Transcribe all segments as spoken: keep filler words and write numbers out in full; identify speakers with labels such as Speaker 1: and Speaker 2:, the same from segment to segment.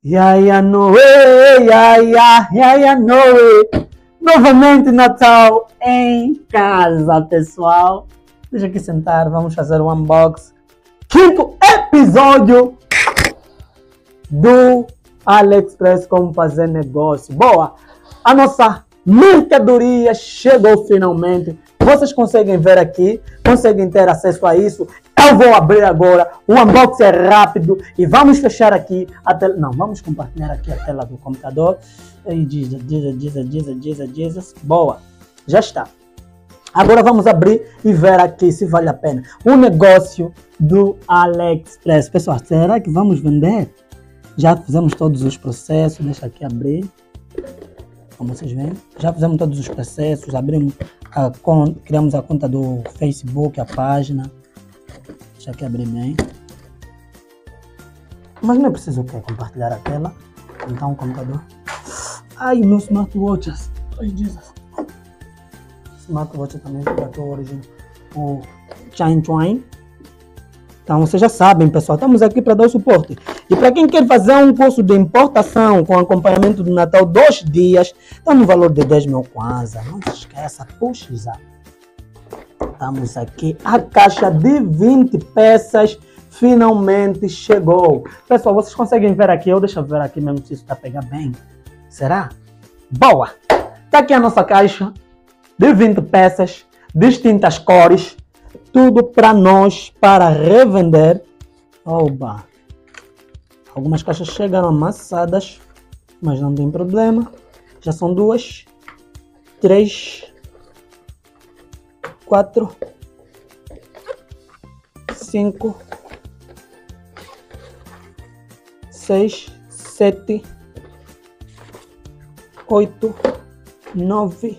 Speaker 1: Yaya Noé, Yaya, Yaya Noé. Novamente Natal em casa, pessoal. Deixa aqui sentar, vamos fazer o unboxing. Quinto episódio do AliExpress Como Fazer Negócio. Boa! A nossa mercadoria chegou finalmente. Vocês conseguem ver aqui, conseguem ter acesso a isso. Eu vou abrir agora, o unboxing é rápido e vamos fechar aqui a tela. Não, vamos compartilhar aqui a tela do computador. E Jesus, Jesus, Jesus, Jesus, Jesus, Jesus. Boa, já está. Agora vamos abrir e ver aqui se vale a pena. O negócio do AliExpress. Pessoal, será que vamos vender? Já fizemos todos os processos, deixa aqui abrir. Como vocês veem, já fizemos todos os processos, abrimos a conta, criamos a conta do Facebook, a página. Deixa aqui abrir bem. Mas não é preciso o quê? Compartilhar a tela. Então o computador. Ai, meu smartwatch. Ai, Jesus. Smartwatch também fica aqui o original. O Chain Twine. Então vocês já sabem, pessoal. Estamos aqui para dar o suporte. E para quem quer fazer um curso de importação com acompanhamento do Natal, dois dias, está no valor de dez mil kwanza. Não se esqueça, puxa, já. Estamos aqui. A caixa de vinte peças finalmente chegou. Pessoal, vocês conseguem ver aqui? Eu deixo eu ver aqui mesmo se isso está a pegar bem. Será? Boa! Está aqui a nossa caixa de vinte peças, distintas cores. Tudo para nós, para revender. Oba! Algumas caixas chegaram amassadas, mas não tem problema. Já são duas, três, quatro, cinco, seis, sete, oito, nove,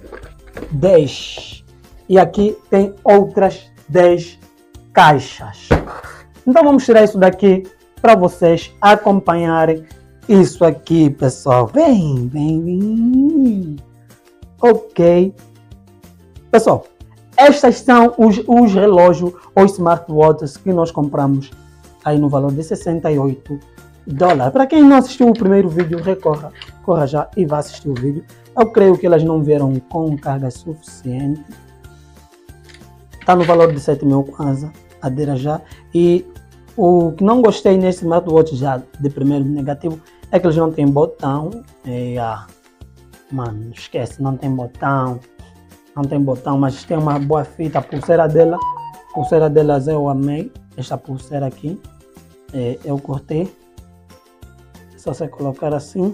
Speaker 1: dez. E aqui tem outras dez caixas. Então vamos tirar isso daqui para vocês acompanharem isso aqui, pessoal. Vem, vem, vem. Ok. Pessoal, estes são os, os relógios ou smartwatches que nós compramos aí no valor de sessenta e oito dólares. Para quem não assistiu o primeiro vídeo, recorra, corra já e vá assistir o vídeo. Eu creio que elas não vieram com carga suficiente. Está no valor de sete mil kwanza, adera já. E o que não gostei nesse smartwatch já de primeiro negativo é que eles não têm botão. E, ah, mano, esquece, não tem botão. Não tem botão, mas tem uma boa fita. A pulseira dela, a pulseira delas eu amei. Esta pulseira aqui, é, eu cortei. Só você colocar assim.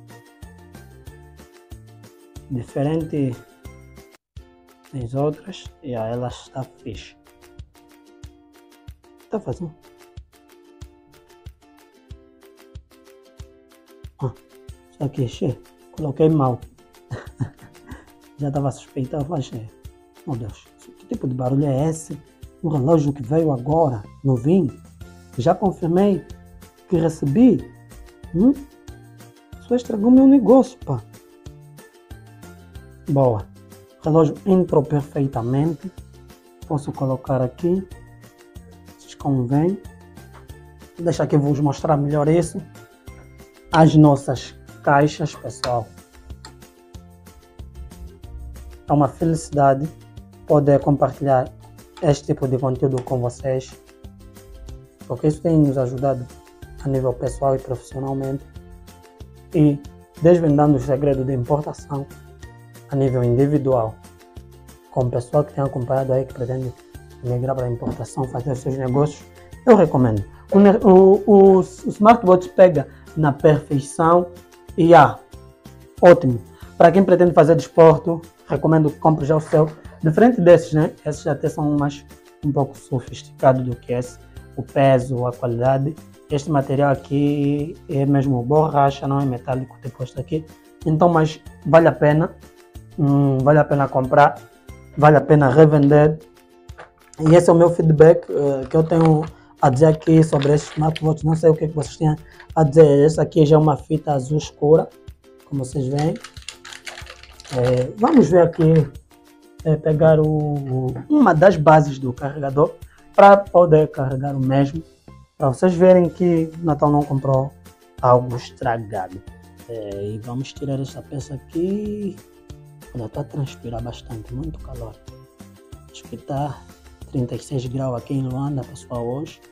Speaker 1: Diferente das outras. E a ela está fixe. Está fazendo. Ah, isso aqui é cheio. Coloquei mal. Já estava suspeitando, mas é. Meu Deus, que tipo de barulho é esse? O relógio que veio agora, novinho. Já confirmei que recebi. Hum? Só estragou meu negócio, pá. Boa. O relógio entrou perfeitamente. Posso colocar aqui. Vocês convém. Deixa aqui, eu vou vos mostrar melhor isso. As nossas caixas, pessoal. É uma felicidade poder compartilhar este tipo de conteúdo com vocês, porque isso tem nos ajudado a nível pessoal e profissionalmente, e desvendando os segredos de importação a nível individual, com o pessoal que tem acompanhado aí, que pretende migrar para a importação, fazer os seus negócios. Eu recomendo. O, o, o, o smartwatch pega na perfeição e ah, ótimo. Para quem pretende fazer desporto, recomendo que compre já o seu. Diferente desses, né? Esses até são mais um pouco sofisticados do que esse. O peso, a qualidade. Este material aqui é mesmo borracha, não é metálico, tem posto aqui. Então, mas vale a pena. Hum, vale a pena comprar. Vale a pena revender. E esse é o meu feedback uh, que eu tenho a dizer aqui sobre esse smartwatch. Não sei o que vocês têm a dizer. Essa aqui já é uma fita azul escura, como vocês veem. É, vamos ver aqui, é, pegar o, uma das bases do carregador para poder carregar o mesmo, para vocês verem que o Natal não comprou algo estragado. É, e vamos tirar essa peça aqui. Ainda está a transpirar bastante, muito calor. Acho que está trinta e seis graus aqui em Luanda, pessoal, hoje.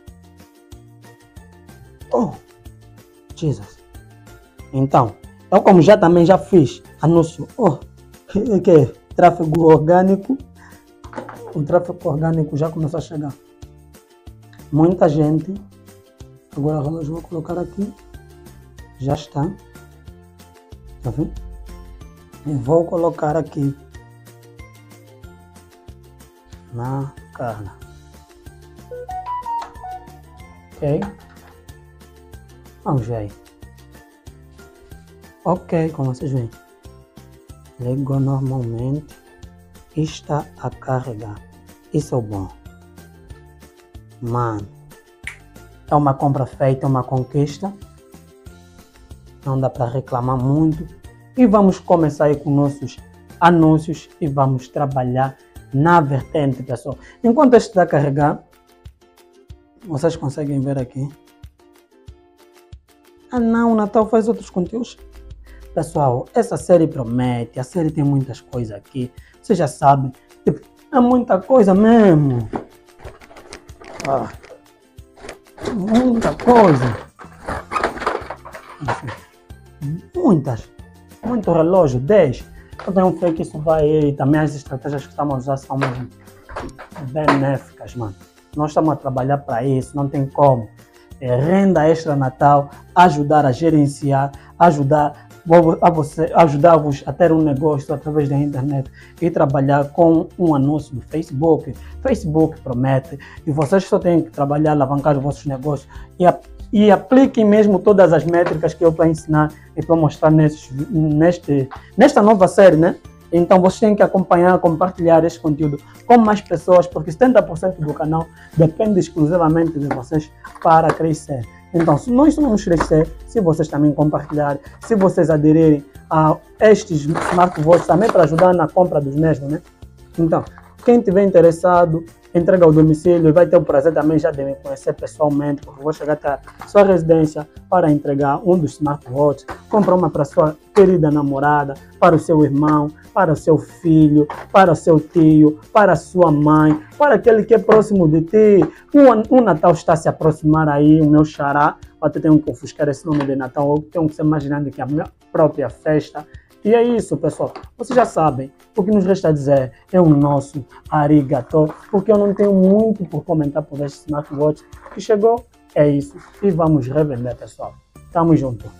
Speaker 1: Oh, Jesus. Então, eu como já também já fiz anúncio, oh, que, que tráfego orgânico, o tráfego orgânico já começou a chegar. Muita gente, agora o relógio vou colocar aqui, já está, tá vendo? E vou colocar aqui na carne, ok? Vamos ver aí. Ok, como vocês veem, ligou normalmente, está a carregar. Isso é o bom. Mano, é uma compra feita, é uma conquista. Não dá para reclamar muito. E vamos começar aí com nossos anúncios e vamos trabalhar na vertente, pessoal. Enquanto este está a carregar, vocês conseguem ver aqui. Ah não, o Natal faz outros conteúdos. Pessoal, essa série promete, a série tem muitas coisas aqui. Você já sabe, tipo, é muita coisa mesmo. Ah, muita coisa. Muitas. Muito relógio, dez. Eu tenho fé que isso vai e também as estratégias que estamos a usar são mesmo benéficas, mano. Nós estamos a trabalhar para isso, não tem como. É, renda extra Natal, ajudar a gerenciar, ajudar a você, ajudar-vos a ter um negócio através da internet e trabalhar com um anúncio no Facebook. Facebook promete e vocês só têm que trabalhar, alavancar os vossos negócios e, e apliquem mesmo todas as métricas que eu estou a ensinar e estou a mostrar neste, neste, nesta nova série, né? Então vocês têm que acompanhar, compartilhar este conteúdo com mais pessoas, porque setenta por cento do canal depende exclusivamente de vocês para crescer. Então, se nós vamos crescer, se vocês também compartilharem, se vocês aderirem a estes smartwatches também para ajudar na compra dos mesmos, né? Então, quem tiver interessado, entrega ao domicílio e vai ter o prazer também já de me conhecer pessoalmente, porque eu vou chegar até a sua residência para entregar um dos smartwatches, comprar uma para a sua querida namorada, para o seu irmão, para o seu filho, para o seu tio, para a sua mãe, para aquele que é próximo de ti. O, o Natal está se aproximar aí, o meu xará, até tenho que ofuscar esse nome de Natal, eu tenho que ser mais grande que a minha própria festa. E é isso, pessoal. Vocês já sabem, o que nos resta dizer é o nosso arigato, porque eu não tenho muito por comentar por este smartwatch que chegou. É isso. E vamos revender, pessoal. Tamo junto.